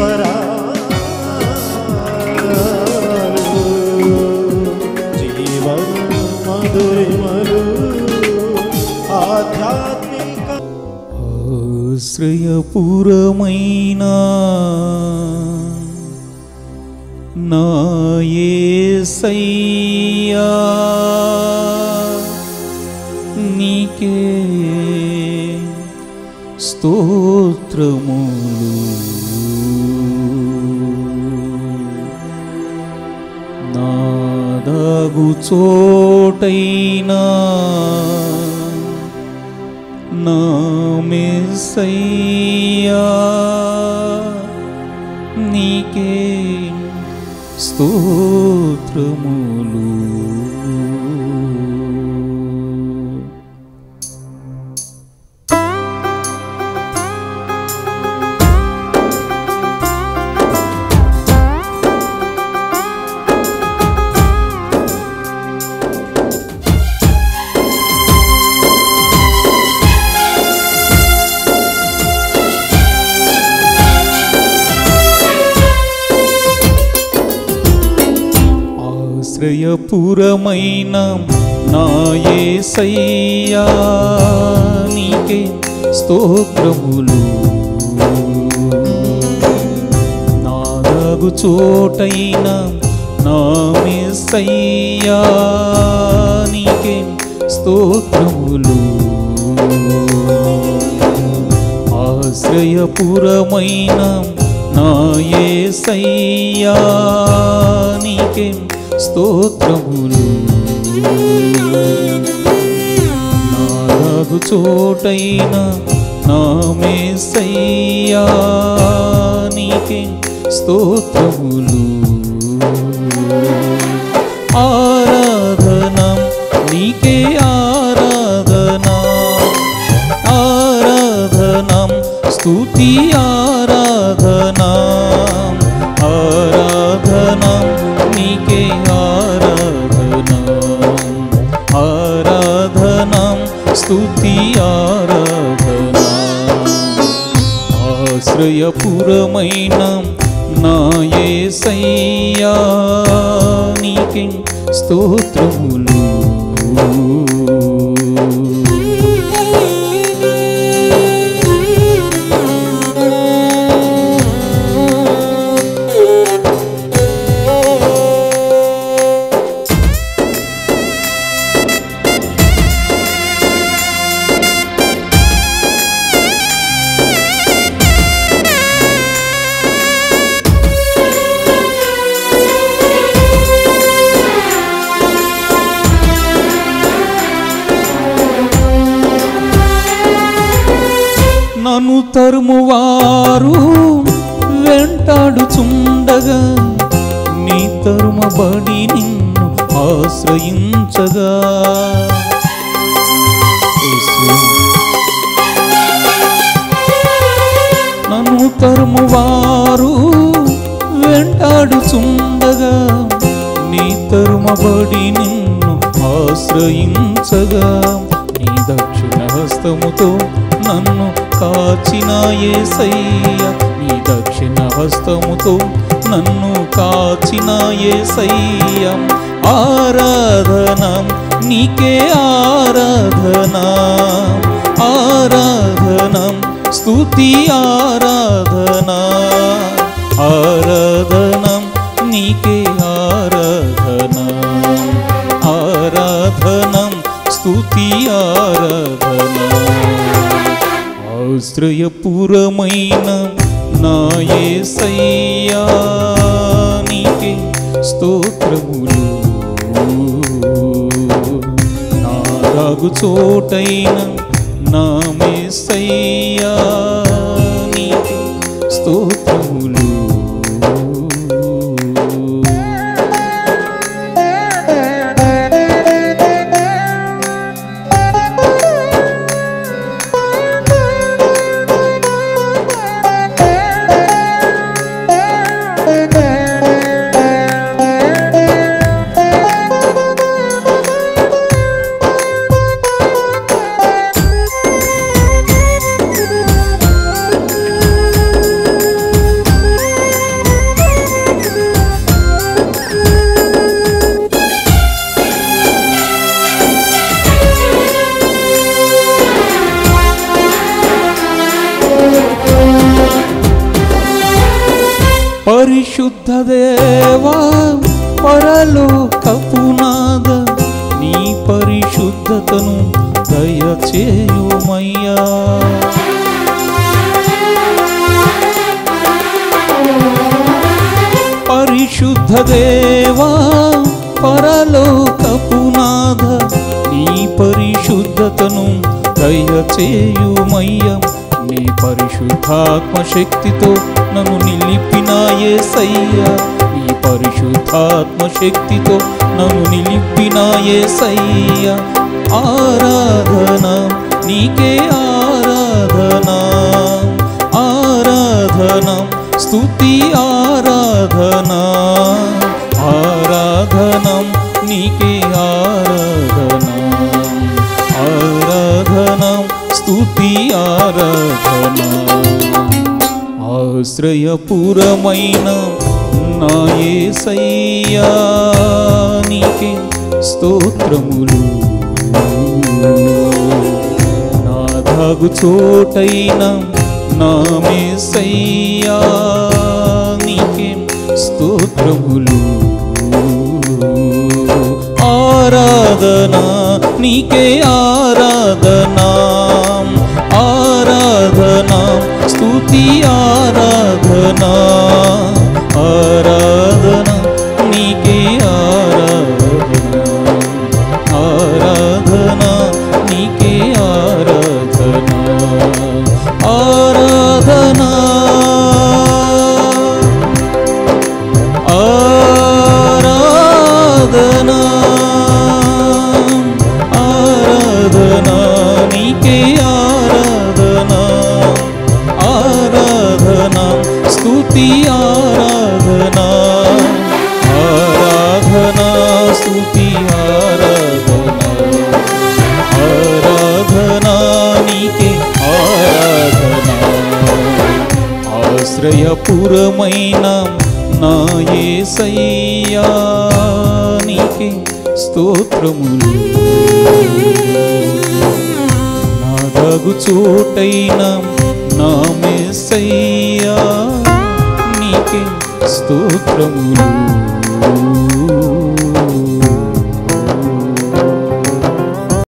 జీవన మధురిమలు ఆధ్యాత్మిక ఆశ్రయపురమైన నా యేసయ్యా నీకే స్తోత్రములు నాదాగు చోటైనా నా మెస్సయ్యా నీకే స్తోత్రములు ఆశ్రయపురమైన నా యేసయ్యా నీకే స్తోత్రములు నాదాగు చోటైన నా మెస్సయ్యా నీకే స్తోత్రములు ఆశ్రయపురమైన నా యేసయ్యా నీకే స్తోత్రములు నాదాగు చోటైన నా మెస్సయ్యా నీకే స్తోత్రములు ఆరాధన నీకే ఆరాధన ఆరాధన స్తుతి ఆరాధన ఆరాధన నీకే ఆరాధన ఆరాధన స్తుతి ఆరాధన ఆశ్రయపురమైన నా యేసయ్యా నీకే స్తోత్రములు నన్ను తరుమువారు వెంటాడుచుండగా నీ తరుమబడి నిన్ను ఆశ్రయించగా నన్ను తరుమువారు వెంటాడుచుండగా నీ తరుమబడి నిన్ను ఆశ్రయించగా నీ దక్షిణ హస్తముతో నన్ను కాచిన యేసయ్యా నీ దక్షిణ హస్తముతో నన్ను కాచిన యేసయ్యా ఆరాధన నీకే ఆరాధన ఆరాధన స్తుతి ఆరాధన ఆరాధన నీకే ఆరాధన ఆరాధన స్తుతి ఆరాధన ఆశ్రయపురమైన నా యేసయ్యా నీకే స్తోత్రములు నాదాగు చోటైన నా మెస్సయ్యా నీకే స్తోత్రములు పరిశుద్ధ దేవా పరలోకపునాథ నీ పరిశుద్ధతను దయచేయుమయ్యా. పరిశుద్ధ దేవా పరలోకపునాథ నీ పరిశుద్ధతను దయచేయుమయ్యా. నీ పరిశుద్ధాత్మ శక్తితో నన్ను నిలిపిన యేసయ్యా. నీ పరిశుద్ధాత్మ శక్తితో నన్ను నిలిపిన యేసయ్యా. ఆరాధన నీకే ఆరాధన, ఆరాధన స్తుతి ఆరాధన, ఆరాధన నీకే ఆరాధన, ఆరాధన స్తుతి ఆరాధన. ఆశ్రయపురమైన నా యేసయ్యా నీకే స్తోత్రములు. నా దాగు చోటైన నా యేసయ్యా నీకే స్తోత్రములు. ఆరాధన నీకే ఆరాధన, ఆరాధన స్తుతి ఆరాధన, ఆరాధన నీకే ఆరాధన, ఆరాధన నీకే ఆరాధన, ఆరాధన ఆరాధన ఆరాధన నీకే ఆరాధన, ఆరాధన స్తుతి ఆరాధన, ఆరాధన స్తుతి ఆరాధన, ఆరాధన నీకే ఆరాధన. ఆశ్రయపురమైన నా యేసయ్యా నీకే స్తోత్రములు. నా దాగు చోటైన నా యేసయ్యా నీకే స్తోత్రములు.